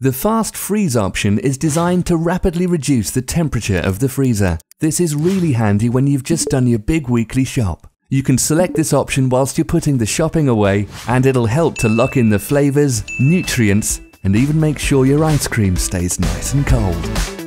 The fast freeze option is designed to rapidly reduce the temperature of the freezer. This is really handy when you've just done your big weekly shop. You can select this option whilst you're putting the shopping away, and it'll help to lock in the flavours, nutrients, and even make sure your ice cream stays nice and cold.